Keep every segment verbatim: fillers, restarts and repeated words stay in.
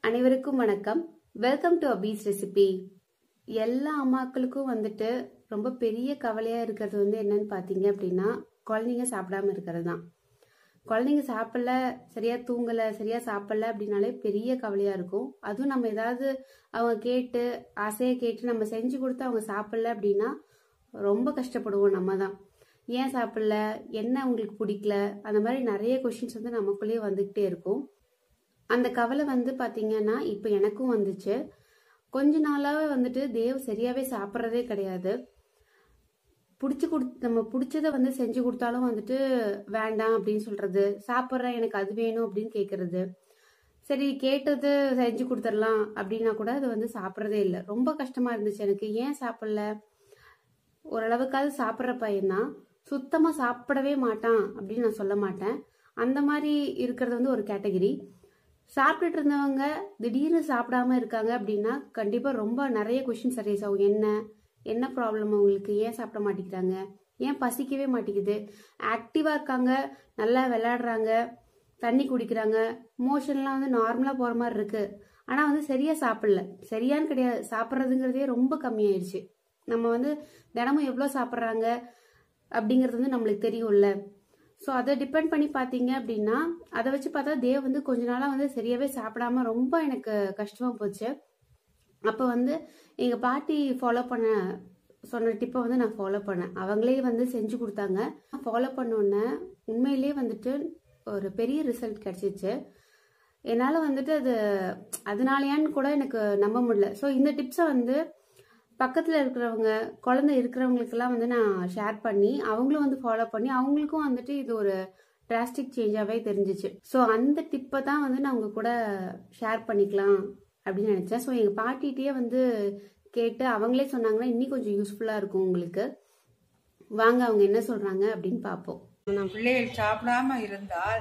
அனைவருக்கும் வணக்கம். Welcome to அபீஸ் ரெசிபி. எல்லா அம்மாக்களுக்கும் வந்துட்டு ரொம்ப பெரிய கவலையா இருக்கிறது வந்து என்னன்னு பாத்தீங்க அப்படின்னா, குழந்தைங்க சாப்பிடாம இருக்கிறது தான். குழந்தைங்க சாப்பிடல, சரியா தூங்கல, சரியா சாப்பிடல அப்படின்னாலே பெரிய கவலையா இருக்கும். அதுவும் நம்ம ஏதாவது அவங்க கேட்டு ஆசையை கேட்டு நம்ம செஞ்சு கொடுத்து அவங்க சாப்பிடல அப்படின்னா ரொம்ப கஷ்டப்படுவோம். நம்ம தான் ஏன் சாப்பிடல, என்ன அவங்களுக்கு பிடிக்கல, அந்த மாதிரி நிறைய கொஸ்டின்ஸ் வந்து நமக்குள்ளேயே வந்துகிட்டே இருக்கும். அந்த கவலை வந்து பாத்தீங்கன்னா இப்ப எனக்கும் வந்துச்சு. கொஞ்ச நாளாவே வந்துட்டு தேவ் சரியாவே சாப்பிட்றதே கிடையாது. பிடிச்சி கொடு நம்ம பிடிச்சத வந்து செஞ்சு கொடுத்தாலும் வந்துட்டு வேண்டாம் அப்படின்னு சொல்றது, சாப்பிட்றேன் எனக்கு அது வேணும் அப்படின்னு கேட்கறது. சரி கேட்டது செஞ்சு கொடுத்துடலாம் அப்படின்னா கூட அது வந்து சாப்பிட்றதே இல்லை. ரொம்ப கஷ்டமா இருந்துச்சு எனக்கு. ஏன் சாப்பிடல, ஓரளவுக்காவது சாப்பிட்ற பையன்தான், சுத்தமா சாப்பிடவே மாட்டான் அப்படின்னு நான் சொல்ல மாட்டேன். அந்த மாதிரி இருக்கிறது வந்து ஒரு கேட்டகரி. சாப்பிட்டுட்டு இருந்தவங்க திடீர்னு சாப்பிடாம இருக்காங்க அப்படின்னா கண்டிப்பா ரொம்ப நிறைய கொஸ்டின்ஸ் ரைஸ் ஆகும். என்ன என்ன ப்ராப்ளம் அவங்களுக்கு, ஏன் சாப்பிட மாட்டேங்கிறாங்க, ஏன் பசிக்கவே மாட்டேங்குது, ஆக்டிவா இருக்காங்க, நல்லா விளையாடுறாங்க, தண்ணி குடிக்கிறாங்க, மோஷன்லாம் வந்து நார்மலா போற மாதிரி இருக்கு, ஆனா வந்து சரியா சாப்பிடல. சரியான்னு கிடையாது, சாப்பிட்றதுங்கிறதே ரொம்ப கம்மியாயிடுச்சு. நம்ம வந்து தினமும் எவ்வளவு சாப்பிட்றாங்க அப்படிங்கிறது வந்து நம்மளுக்கு தெரியும்ல. ஸோ அதை டிபெண்ட் பண்ணி பார்த்தீங்க அப்படின்னா அதை வச்சு பார்த்தா தேவ் வந்து கொஞ்ச நாளாக வந்து சரியாகவே சாப்பிடாம ரொம்ப எனக்கு கஷ்டமாக போச்சு. அப்போ வந்து எங்கள் பாட்டி ஃபாலோ பண்ண சொன்ன டிப்பை வந்து நான் ஃபாலோ பண்ணேன். அவங்களே வந்து செஞ்சு கொடுத்தாங்க. ஃபாலோ பண்ணோன்னே உண்மையிலே வந்துட்டு ஒரு பெரிய ரிசல்ட் கிடைச்சிச்சு. என்னால் வந்துட்டு அது அதனாலயான்னு கூட எனக்கு நம்ப முடியல. ஸோ இந்த டிப்ஸை வந்து பக்கத்தில் இருக்கிறவங்க, குழந்தை இருக்கிறவங்களுக்கெல்லாம் வந்து நான் ஷேர் பண்ணி அவங்களும் வந்து ஃபாலோ பண்ணி அவங்களுக்கும் வந்துட்டு இது ஒரு டிராஸ்டிக் சேஞ்சாகவே தெரிஞ்சிச்சு. ஸோ அந்த டிப்பை தான் வந்து நான் உங்க கூட ஷேர் பண்ணிக்கலாம் அப்படின்னு நினைச்சேன். ஸோ எங்கள் பாட்டிகிட்டே வந்து கேட்டு அவங்களே சொன்னாங்கன்னா இன்னும் கொஞ்சம் யூஸ்ஃபுல்லாக இருக்கும் உங்களுக்கு. வாங்க அவங்க என்ன சொல்றாங்க அப்படின்னு பார்ப்போம். நம்ம பிள்ளைகள் சாப்பிடாம இருந்தால்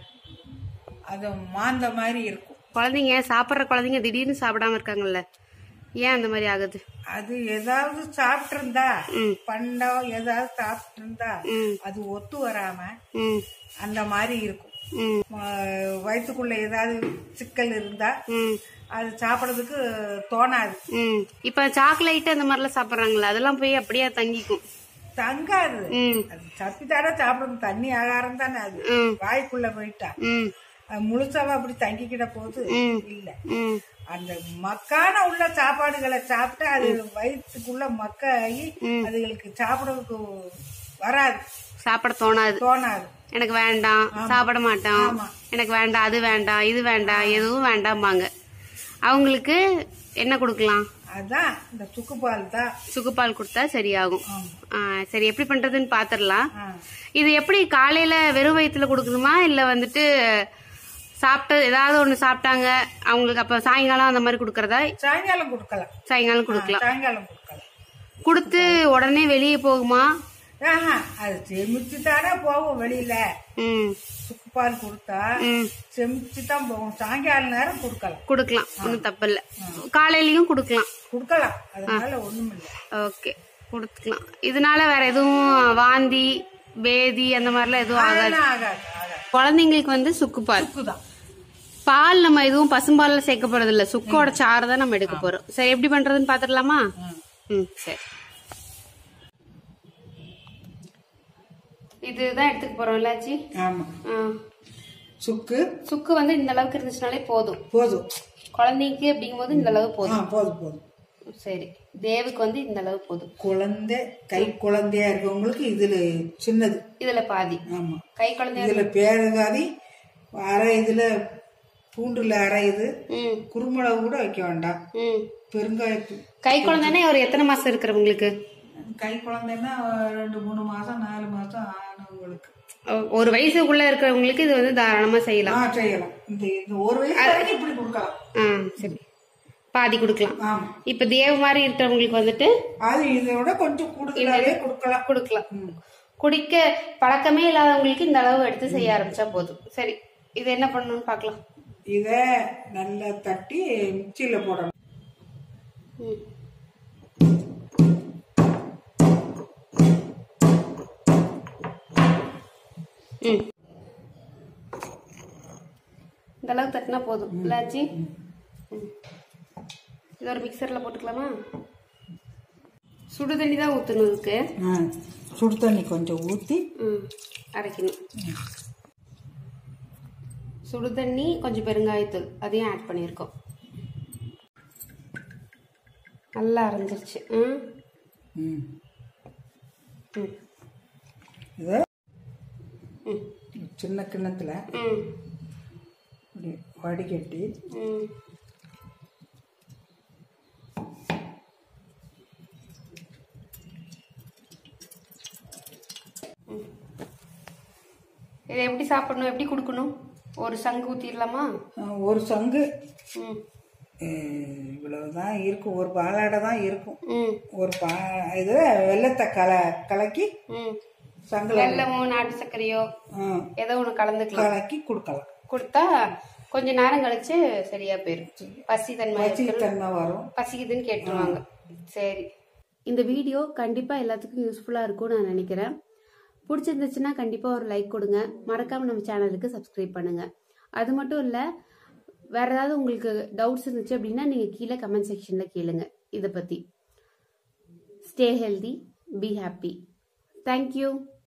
அது மாந்த மாதிரி இருக்கும். குழந்தைங்க சாப்பிட்ற குழந்தைங்க திடீர்னு சாப்பிடாம இருக்காங்கல்ல, ஏன் அந்த மாதிரி ஆகுது? அது ஏதாவது சாப்பிட்டு இருந்தா, பண்டம் ஏதாவது சாப்பிட்டு இருந்தா அது ஒத்து வராம அந்த மாதிரி இருக்கும். வயிற்றுக்குள்ள ஏதாவது சிக்கல் இருந்தா அது சாப்பிடறதுக்கு தோணாது. இப்ப சாக்லேட் அந்த மாதிரி எல்லாம் சாப்பிடுறாங்களா, அதெல்லாம் போய் அப்படியே தங்கிக்கும்? தங்காது. அது சப்பித்தாட சாப்பிடணும். தண்ணி ஆகாரம் தானே அது, வாய்க்குள்ள போயிட்டா அது முழுசாவா அப்படி தங்கிக்கிட போது இல்ல. அந்த மக்கான உள்ள சாப்பாடுகளை சாப்பிட்டா அது வயிற்றுக்குள்ள மக்க ஆகி அதுகளுக்கு சாப்பிடறதுக்கு வராது, சாப்பிட தோணாது தோணாது எனக்கு வேண்டாம், சாப்பிட மாட்டோம், எனக்கு வேண்டாம், அது வேண்டாம், இது வேண்டாம், எதுவும் வேண்டாம்பாங்க. அவங்களுக்கு என்ன கொடுக்கலாம்? அதான் இந்த சுக்குப்பால் தான். சுக்குப்பால் கொடுத்தா சரியாகும். சரி, எப்படி பண்றதுன்னு பாத்துடலாம். இது எப்படி காலையில வெறும் வயிற்றுல கொடுக்கணுமா, இல்ல வந்துட்டு சாப்பிட்ட ஏதாவது ஒண்ணு சாப்பிட்டாங்க அவங்களுக்கு அப்ப சாயங்காலம் அந்த மாதிரி கொடுக்கறதா? சாயங்காலம் கொடுக்கலாம். சாயங்காலம் கொடுக்கலாம். சாயங்காலம் கொடுக்கலாம். கொடுத்து உடனே வெளியே போகுமா? அது செமிச்சு தானே போகும் வெளியில. சுக்குப்பால் கொடுத்தா செமிச்சு தான் போகும். சாயங்கால நேரம் கொடுக்கலாம். கொடுக்கலாம், ஒன்னும் தப்பு இல்ல. காலையிலயும் கொடுக்கலாம். கொடுக்கலாம், அதனால ஒண்ணும் இல்ல. ஓகே, கொடுத்துக்கலாம். இதனால வேற எதுவும் வாந்தி பேதி அந்த மாதிரிலாம் எதுவும் ஆகாது? ஆகாது. குழந்தைங்களுக்கு வந்து சுக்குப்பால் பால் நம்ம எதுவும் பசும்பால் சேர்க்க போறது இல்ல, சுக்கோட சாறு தான் நம்ம எடுக்க போறோம். சரி, எப்படி பண்றதுன்னு பாத்துடலாமா? ம் சரி, இதுதான் எடுத்துக்க போறோம் இல்லாச்சி. ஆமா, சுக்கு சுக்கு வந்து இந்த அளவுக்கு இருந்துச்சுனாலே போதும். போதும் குழந்தைக்கு அப்படிங்கும் போது இந்த அளவு போதும். போதும் போதும் சரி, தேவுக்கு வந்து இந்த அளவு போதும். குழந்தை கை குழந்தையா இருக்கவங்களுக்கு இதுல சின்னது, இதுல பாதி. ஆமா, கை குழந்தை இதுல பேரகாதி அரை, இதுல பூண்டுல அரை, இது குருமிளகு கூட வைக்க வேண்டாம், பெருங்காயத்து. கை குழந்தைன்னா ஒரு எத்தனை மாசம் இருக்கிறவங்களுக்கு? கை குழந்தைன்னா ரெண்டு மூணு மாசம் நாலு மாசம் ஆனவங்களுக்கு. ஒரு வயசுக்குள்ள இருக்கிறவங்களுக்கு இது வந்து தாராளமா செய்யலாம். செய்யலாம். இந்த ஒரு வயசு இப்படி கொடுக்கலாம். சரி, பாதி கொடுக்கலாம். இப்ப தேவ் மாதிரி இருக்கிறவங்களுக்கு வந்துட்டு அது இதோட கொஞ்சம் கூடுதலாவே கொடுக்கலாம். கொடுக்கலாம். குடிக்க பழக்கமே இல்லாதவங்களுக்கு இந்த அளவு எடுத்து செய்ய ஆரம்பிச்சா போதும். சரி, இது என்ன பண்ணணும்னு பாக்கலாம். இத நல்லா தட்டி மிக்சியில போடணும். இந்த அளவுக்கு தட்டினா போதும் இல்லாச்சி. இது ஒரு மிக்சரில் போட்டுக்கலாமா? சுடு தண்ணி தான் ஊற்றணும் இதுக்கு. சுடு தண்ணி கொஞ்சம் ஊற்றி அரைக்கணும். சுடு தண்ணி கொஞ்சம் பெருங்காயத்தூள் அதையும் ஆட் பண்ணியிருக்கோம். நல்லா அரைஞ்சிருச்சு. ம் இது சின்ன கிண்ணத்தில் வடிகட்டி இதை எப்படி சாப்பிடணும், எப்படி கொடுக்கணும்? ஒரு சங்கு ஊற்றிடலாமா? ஒரு சங்கு இவ்வளவுதான் இருக்கும், ஒரு பாலாடை தான் இருக்கும். ஒரு பா இது வெள்ளத்தை கல கலக்கி சங்கல வெள்ளமோ நாட்டு சர்க்கரையோ ஏதோ ஒன்று கலந்துக்கலாம், கலக்கி கொடுக்கலாம். கொடுத்தா கொஞ்ச நேரம் கழிச்சு சரியா போயிடும். பசி தன்மை பசி தன்மை வரும், பசிக்குதுன்னு கேட்டுருவாங்க. சரி, இந்த வீடியோ கண்டிப்பா எல்லாத்துக்கும் யூஸ்ஃபுல்லா இருக்கும்னு நான் நினைக்கிறேன். பிடிச்சிருந்துச்சுன்னா கண்டிப்பா ஒரு லைக் கொடுங்க. மறக்காம நம்ம சேனலுக்கு சப்ஸ்கிரைப் பண்ணுங்க. அது மட்டும் இல்ல, வேற ஏதாவது உங்களுக்கு டவுட்ஸ் இருந்துச்சு அப்படின்னா நீங்க கீழே கமெண்ட் செக்ஷன்ல கேளுங்க இதை பத்தி. Stay healthy, be happy. Thank you.